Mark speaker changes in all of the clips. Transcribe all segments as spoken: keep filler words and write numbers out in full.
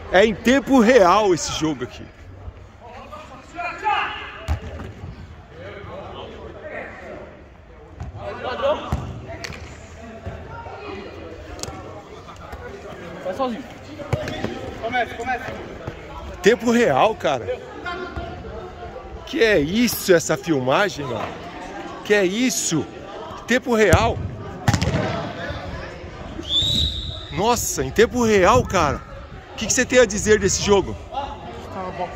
Speaker 1: É em tempo real esse jogo aqui.
Speaker 2: Vai sozinho. Começa, começa.
Speaker 1: Tempo real, cara. Que é isso, essa filmagem, mano? Que é isso? Tempo real. Nossa, em tempo real, cara. O que, que você tem a dizer desse jogo?
Speaker 2: Tá bom.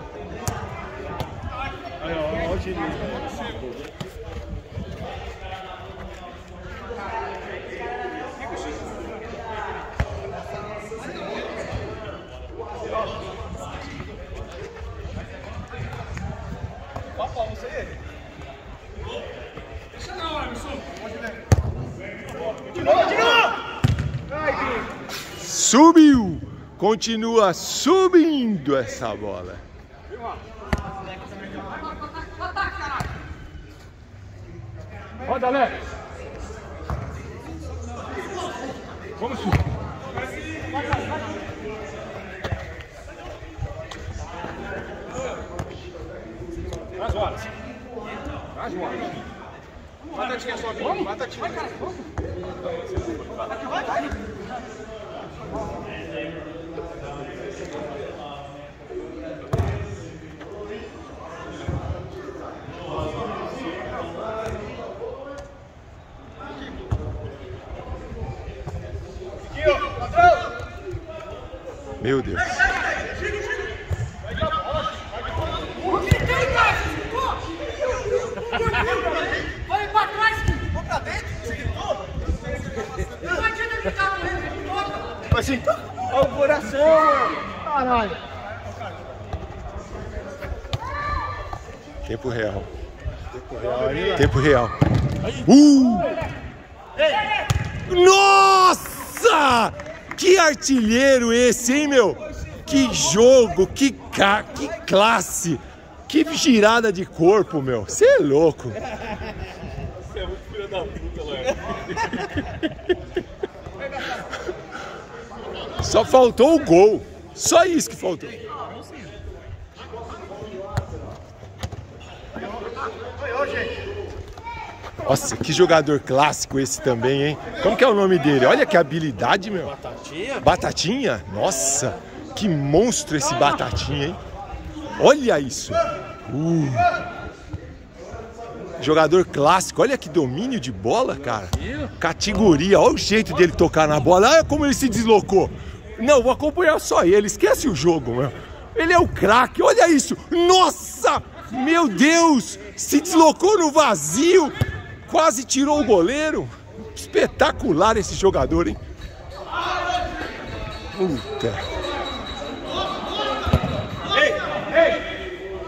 Speaker 2: Aí, ó, ó o direito.
Speaker 1: Subiu! Continua subindo essa bola.
Speaker 2: Roda, Alex! Vamos subir! Traz o Wallace! Traz o Wallace! Batatinha só, vamos! Batatinha! Vai, cara! Vai, vai!
Speaker 1: Meu Deus.
Speaker 3: Olha pra trás, vou pra dentro, você gritou? Não adianta gritar, não, ele gritou.
Speaker 2: Mas assim, olha o coração, caralho.
Speaker 1: Tempo real. Tempo real. Tempo real. Uh! Nossa! Que artilheiro esse, hein, meu? Que jogo, que, ca... que classe, que girada de corpo, meu. Você é louco.
Speaker 2: Você é muito filho da puta, Léo.
Speaker 1: Só faltou o gol. Só isso que faltou. Nossa, que jogador clássico esse também, hein? Como que é o nome dele? Olha que habilidade, meu.
Speaker 2: Batatinha?
Speaker 1: Batatinha? Nossa, que monstro esse Batatinha, hein? Olha isso. Uh. Jogador clássico. Olha que domínio de bola, cara. Categoria. Olha o jeito dele tocar na bola. Olha como ele se deslocou. Não, vou acompanhar só ele. Esquece o jogo, meu. Ele é o craque. Olha isso. Nossa, meu Deus. Se deslocou no vazio. Quase tirou o goleiro. Espetacular esse jogador, hein? Puta.
Speaker 2: Ei, ei.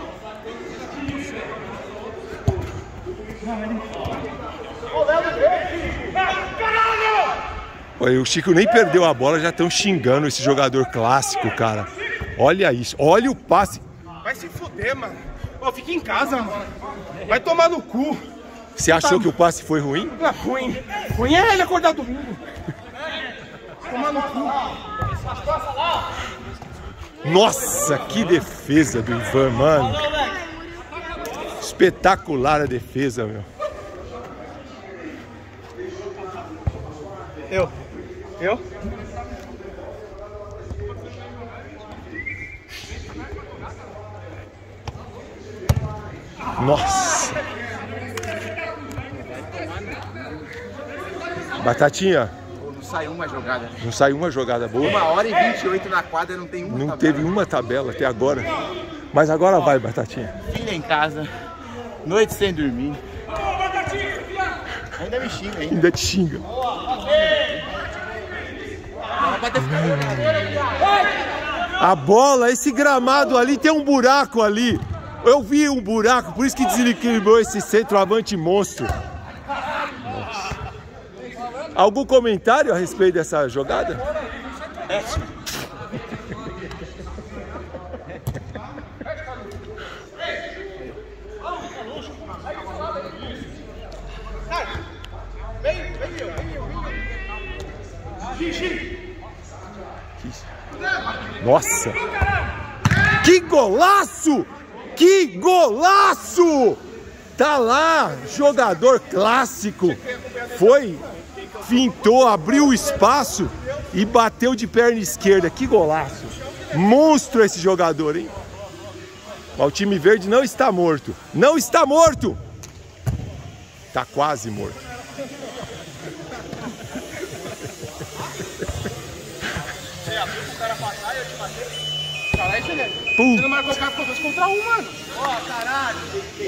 Speaker 1: Olha, o Chico nem perdeu a bola, já estão xingando esse jogador clássico, cara. Olha isso. Olha o passe.
Speaker 2: Vai se fuder, mano. Ó, fica em casa, mano. Vai tomar no cu.
Speaker 1: Você achou que o passe foi ruim?
Speaker 2: Não é ruim. Ruim é ele acordar domingo. Tomar no cu.
Speaker 1: Nossa, que defesa do Ivan, mano. Espetacular a defesa, meu.
Speaker 2: Eu. Eu?
Speaker 1: Nossa. Batatinha.
Speaker 4: Não saiu uma jogada.
Speaker 1: Não saiu uma jogada boa.
Speaker 4: Uma hora e vinte e oito na quadra, não tem uma
Speaker 1: Não
Speaker 4: tabela.
Speaker 1: teve uma tabela até agora. Mas agora vai, Batatinha.
Speaker 4: Filha em casa, noite sem dormir. Ainda me xinga, ainda.
Speaker 1: Ainda te xinga. A bola, esse gramado ali tem um buraco ali. Eu vi um buraco, por isso que desequilibrou esse centroavante monstro. Nossa. Algum comentário a respeito dessa jogada?
Speaker 2: É.
Speaker 1: Nossa! Que golaço! Que golaço! Tá lá, jogador clássico. Foi, fintou, abriu o espaço e bateu de perna esquerda. Que golaço! Monstro esse jogador, hein? Mas o time verde não está morto. Não está morto! Tá quase morto.
Speaker 2: Você abriu pro cara passar e eu te matei. Caralho, você
Speaker 1: Pum.
Speaker 2: não marcou o cara contra um, mano.
Speaker 3: Ó, caralho.